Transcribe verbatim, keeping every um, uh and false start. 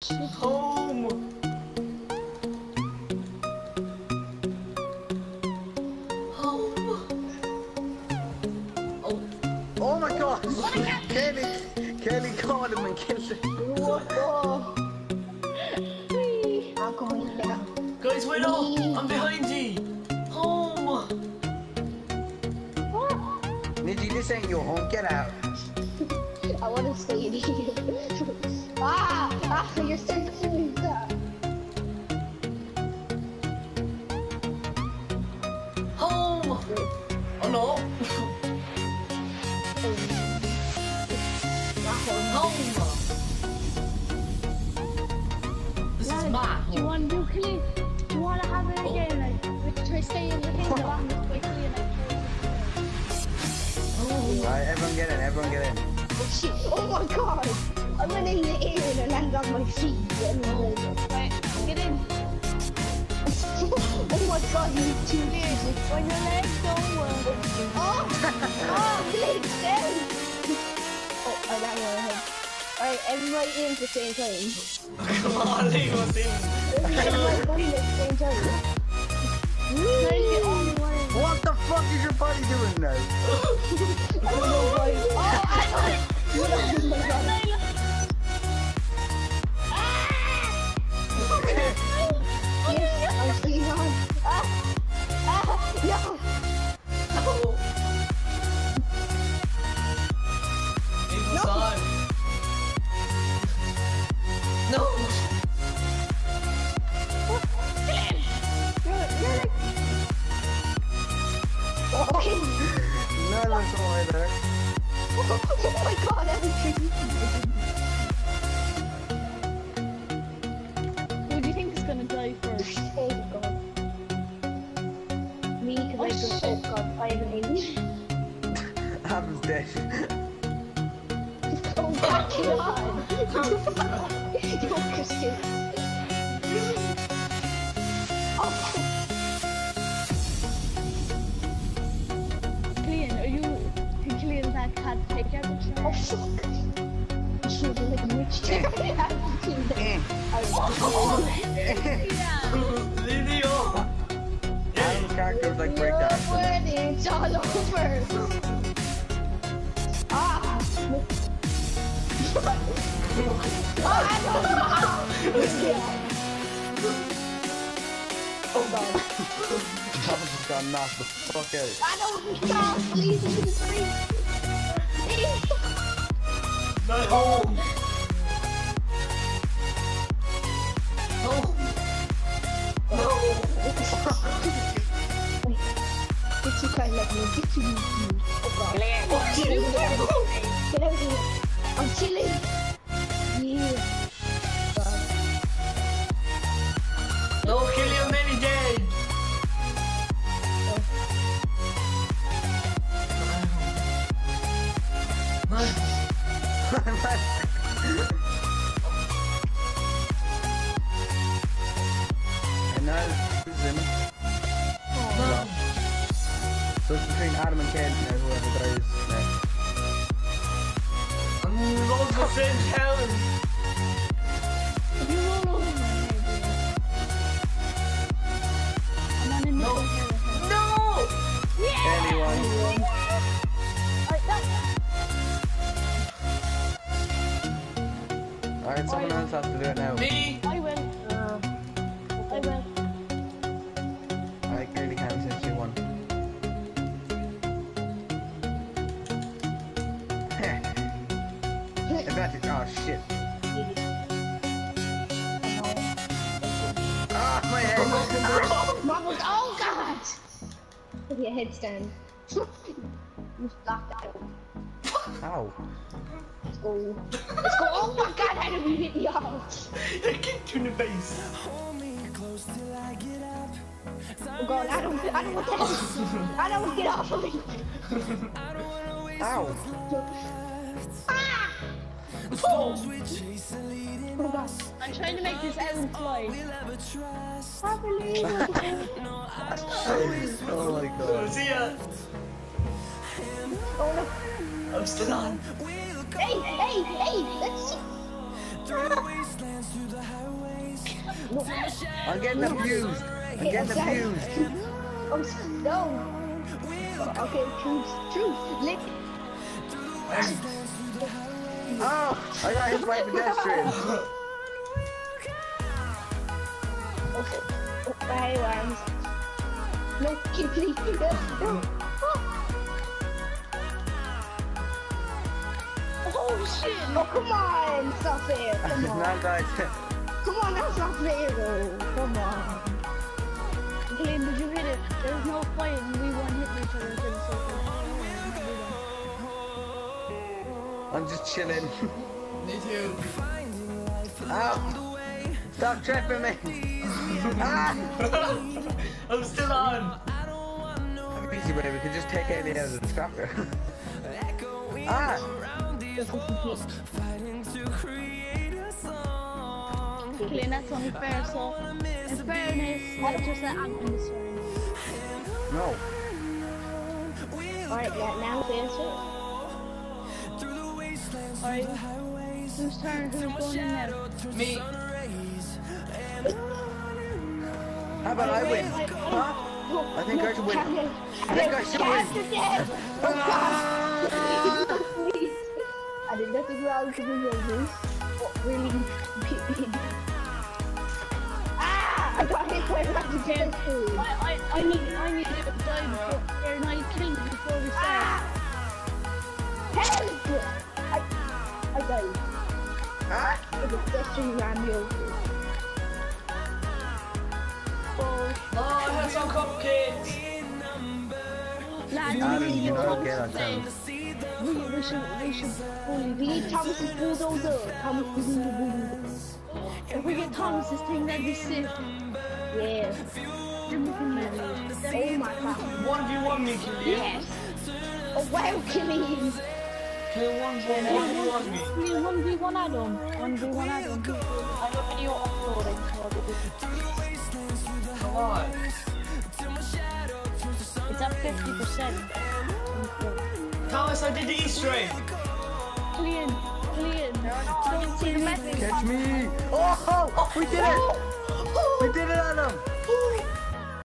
Home! Home! Oh. Oh my god! Kelly! Kelly caught him and killed him. Whoa. I'm going down. Guys, wait up! I'm behind you! Home! Nidji, this ain't your home. Get out. I want to stay in here. ah! Ah! You're so cute. Home! Oh no! Home! This is my Do you home. want to do clean? Do you want to have it again? Like, we try staying in the thing, the back is quite clean. Alright, everyone get in, everyone get in. Oh shit! Oh my god! I went in the air and I landed on my feet. Right, get in. Oh my god, you two years. When your legs don't work. Oh! Oh, legs down! Oh, I ran your head. Alright, everybody in at the same time. Come on, leave us in! Everybody in at the same time. What the fuck is your body doing now? I don't know why. Oh, I got it! Oh my god. Yes, I'm still on. Ah! Ah! No! Leave us on! No! You're, you're like... Okay. No, that's all right there. Oh my god, that was tricky. Who do you think is going to die first? Oh god. Me, because I don't, oh god, I have an inch. Adam's dead. Oh my god. You're Christian. Oh. Clean, are you clean that cat take out the Oh trash? fuck! She was like a witch chair. Eh. Leave me on! Adam's character was like You're breakdancing. winning, it's all over. Ah! Ah, no! Oh god. Adam's just got knocked the fuck out. I don't stop, please, into the street. Please. Not home! Home! No! Wait, get you kind of like me, get you. Oh god. Oh, Get out of here. Get out of here. I'm chilling. Yeah. God. No, kill him, then he's dead! Man. And now it's in. Man. So it's between Adam and Ken now, whoever dies next. I'm going to the same town! If you roll over my head, I'm on a No. nickel here. No! Anyone. Alright, that. Alright, someone else has to do it now. Me! I will. Uh, I will. I clearly can't since you won. Advantage. Oh shit. Ah, my head. Marbles, oh god! Put your headstand. You blocked out. Ow. Let's go. Let's go. Oh my god, how did we hit the off? I kicked you in the face! Oh god, I don't, I don't want that. I don't want to get off of me. Ow. Ah! Let's go! Oh god. I'm trying to make this out fly. Happily. Oh my god. See ya! Oh no. I'm still on! Hey, hey, hey, let's see. Ah. No. I'm getting abused. I'm getting abused. Oh, no. Okay, truce, truce, lick. Oh, I got hit by a pedestrian. Okay. Oh, hey, worms. No, keep please. No, no. Oh shit! Oh come on! It's not fair. Come on. No, guys. Come on, that's not fair though. Come on. Glenn, did you hit it? There's no fight and we won hit each other for the second. I'm just chilling. Me too. Ow! Stop tripping me! Ah! I'm still on. Easy way, we could just take any out of the scrapper. Ah! Glenn, that's only fair, so in fairness, let's just let Ant win this one. No. Alright, yeah, now the answer. Alright, whose turn? Who's going in now? Me. How about I win? Huh? I think I should win. I think I should win. I did nothing wrong to be this. What really big. Ah! I got hit by a magic again. I, I, I need, I need to die before, or no, you kill me before we start. Ah! Help! I, I died. Ah! The pedestrian ran me over. Oh, I had some cupcakes. Lads, Adam, we need you know, Thomas okay, to that play. sounds- We, we should, we should bully. We need Thomas's bulldozer. Thomas is in the bulldozer. If we get Thomas's thing, that'd be sick. Yeah. Then we can live. Oh my god. one v one me, Killian. Yes. Oh wow, Killian. Kill one v one me. We one v one Adam. one v one Adam. I got video uploading. So I'll do this. Come on. It's at fifty percent. Thomas, I did the Easter egg. Clean, clean. Don't see the message. Catch me! Oh! We did it! We did it, Adam!